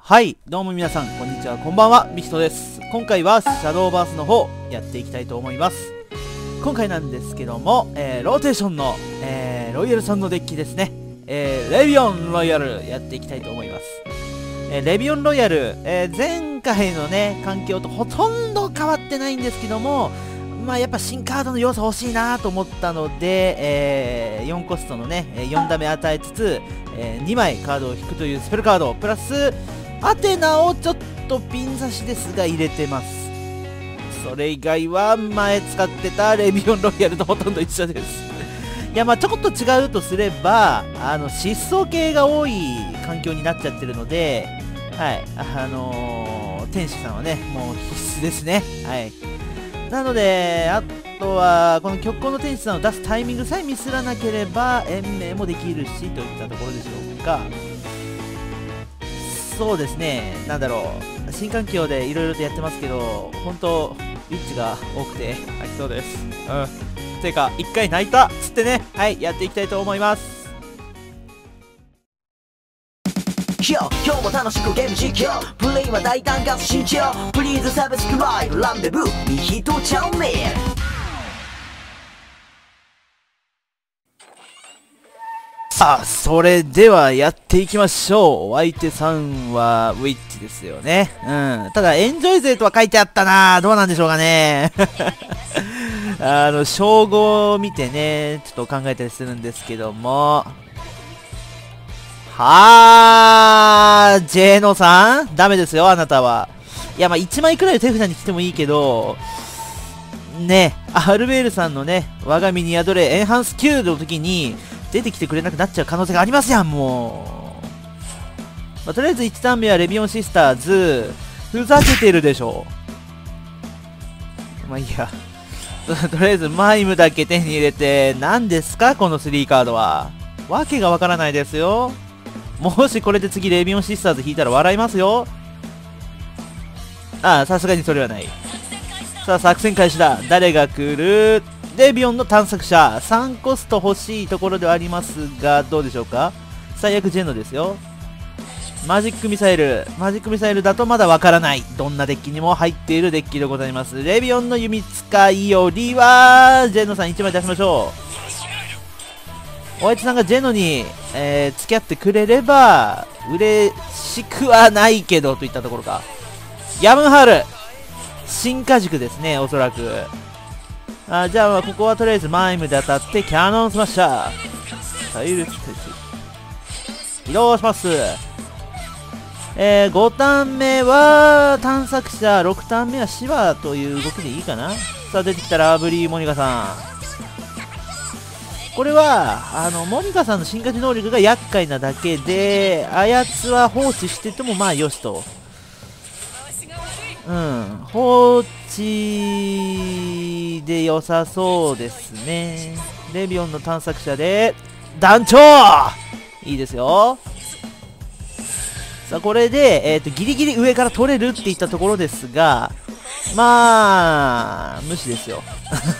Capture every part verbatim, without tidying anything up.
はい、どうも皆さん、こんにちは、こんばんは、ミキトです。今回は、シャドーバースの方、やっていきたいと思います。今回なんですけども、えー、ローテーションの、えー、ロイヤルさんのデッキですね。えー、レビオンロイヤル、やっていきたいと思います。えー、レビオンロイヤル、えー、前回のね、環境とほとんど変わってないんですけども、まあやっぱ新カードの要素欲しいなと思ったので、えー、よんコストのね、よんダメ与えつつ、えー、にまいカードを引くというスペルカード、プラス、アテナをちょっとピン刺しですが入れてます。それ以外は前使ってたレビオンロイヤルとほとんど一緒です。いやまあちょっと違うとすれば、あの疾走系が多い環境になっちゃってるので、はい、あのー、天使さんはね、もう必須ですね。はい。なので、あとは、この極光の天使さんを出すタイミングさえミスらなければ、延命もできるし、といったところでしょうか。そうですね、なんだろう、新環境でいろいろとやってますけど、本当ウィッチが多くて飽きそうです。うん。てか、一回泣いたっつってね、はい、やっていきたいと思います。 今日も楽しくゲーム実況プレイは大胆かつ慎重プリーズサブスクライブランデブーミヒトチャンネルさあ、それではやっていきましょう。お相手さんはウィッチですよね。うん。ただ、エンジョイ勢とは書いてあったな。どうなんでしょうかね。あの、称号を見てね、ちょっと考えたりするんですけども。はー、ジェノさんダメですよ、あなたは。いや、まあ、いちまいくらい手札に来てもいいけど、ね、アルベールさんのね、我が身に宿れエンハンスキューの時に、出てきてくれなくなっちゃう可能性がありますやん、もう。まあ、とりあえずいちターン目はレビオンシスターズ。ふざけてるでしょ。まあいいや。とりあえずマイムだけ手に入れて、何ですかこのスリーカードは。わけがわからないですよ。もしこれで次レビオンシスターズ引いたら笑いますよ。ああ、さすがにそれはない。さあ、作戦開始だ。誰が来る？レビオンの探索者。さんコスト欲しいところではありますが、どうでしょうか。最悪ジェノですよ。マジックミサイル。マジックミサイルだとまだわからない。どんなデッキにも入っているデッキでございます。レビオンの弓使いよりは、ジェノさんいちまい出しましょう。お相手さんがジェノに、えー、付き合ってくれれば、嬉しくはないけど、といったところか。ヤムハル。進化軸ですね、おそらく。あじゃあ、ここはとりあえずマイムで当たって、キャノンスマッシャー。タイルスペース。移動します。えー、ごターン目は探索者、ろくターン目はシバという動きでいいかな。さあ、出てきたラブリーモニカさん。これは、あの、モニカさんの進化時能力が厄介なだけで、あやつは放置しててもまあよしと。うん、放置で良さそうですね。レビオンの探索者で、団長いいですよ。さあ、これで、えっと、ギリギリ上から取れるっていったところですが、まあ、無視ですよ。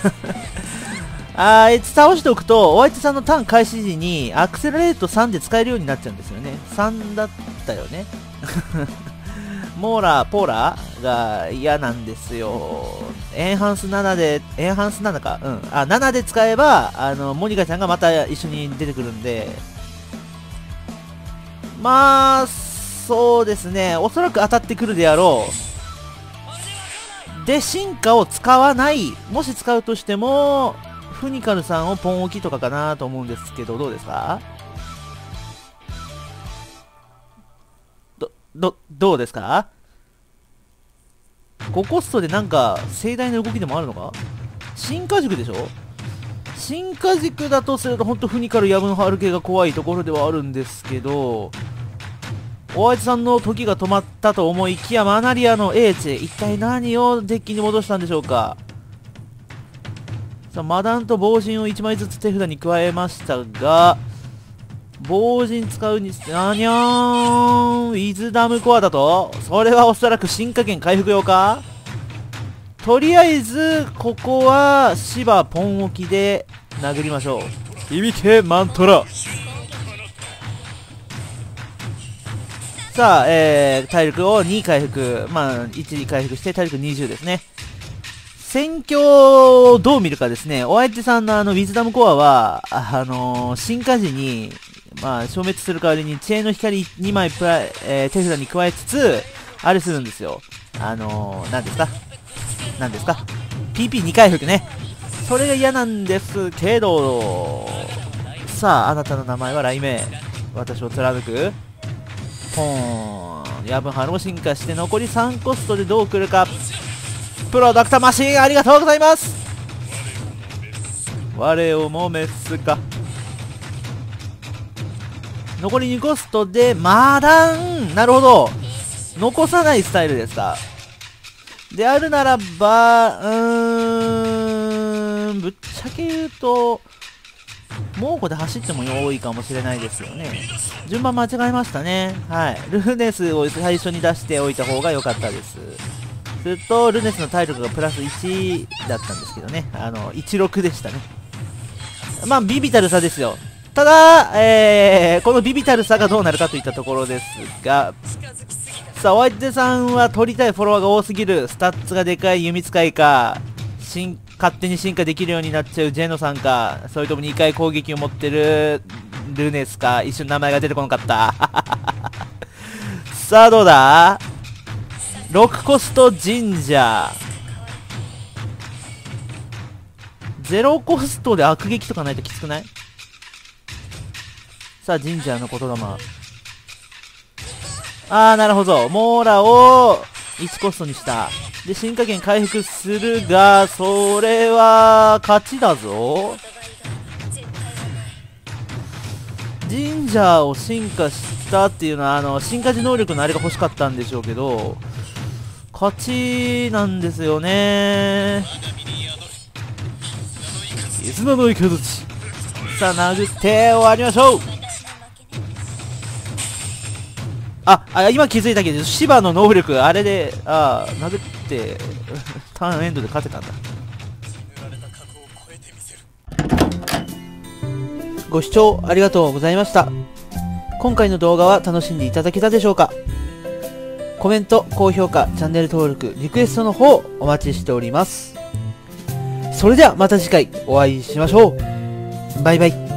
あいつ倒しておくと、お相手さんのターン開始時に、アクセラレートさんで使えるようになっちゃうんですよね。さんだったよね。モーラー、ポーラーが嫌なんですよ。エンハンスななで、エンハンスななか。うん。あ、ななで使えば、あの、モニカちゃんがまた一緒に出てくるんで。まあ、そうですね。おそらく当たってくるであろう。で、進化を使わない。もし使うとしても、フニカルさんをポン置きとかかなと思うんですけど、どうですか？ど、どうですか？ごコストでなんか盛大な動きでもあるのか？進化軸でしょ？進化軸だとすると本当フニカルヤブンハル系が怖いところではあるんですけど、お相手さんの時が止まったと思いきやマナリアの英知、一体何をデッキに戻したんでしょうか？さあ、マダンと防塵をいちまいずつ手札に加えましたが、防塵使うにして、あにゃーん、ウィズダムコアだと？それはおそらく進化圏回復用か？とりあえず、ここは、シバポン置きで殴りましょう。響けマントラ。 さあ、えー、体力をに回復、まあ、いち回復して体力にじゅうですね。戦況をどう見るかですね。お相手さんのあの、ウィズダムコアは、あのー、進化時に、まあ、消滅する代わりに、知恵の光にまいプライ、えー、手札に加えつつ、あれするんですよ。あのー、何ですか何ですか ピーピーに 回復ね。それが嫌なんですけど、さあ、あなたの名前は雷鳴。私を貫く。ポーン。ヤブンハルも進化して残りさんコストでどう来るか。プロダクターマシンありがとうございます。我をも滅すか。残りにコストでマダン。なるほど。残さないスタイルですか。であるならば、うーん、ぶっちゃけ言うと、猛虎で走っても多いかもしれないですよね。順番間違えましたね。はい。ルネスを最初に出しておいた方が良かったです。すると、ルネスの体力がプラスいちだったんですけどね。あの、いちろくでしたね。まあ、ビビたる差ですよ。ただ、えー、このビビたる差がどうなるかといったところですが、さあ、お相手さんは取りたいフォロワーが多すぎる。スタッツがでかい弓使いか、進勝手に進化できるようになっちゃうジェノさんか、それともにかい攻撃を持ってるルネスか、一瞬名前が出てこなかった。さあ、どうだ ?ろく コスト神社。ゼロコストで悪撃とかないときつくない？さあ、神社の言霊。あー、なるほど。モーラをいちコストにした。で、進化権回復するが、それは、勝ちだぞ。神社を進化したっていうのは、あの、進化時能力のあれが欲しかったんでしょうけど、勝ちなんですよね。絆の池槌。さあ、殴って終わりましょう。あ、あ、今気づいたけど、芝の能力、あれで、ああ、殴って、ターンエンドで勝てたんだ。ご視聴ありがとうございました。今回の動画は楽しんでいただけたでしょうか？コメント、高評価、チャンネル登録、リクエストの方、お待ちしております。それではまた次回お会いしましょう。バイバイ。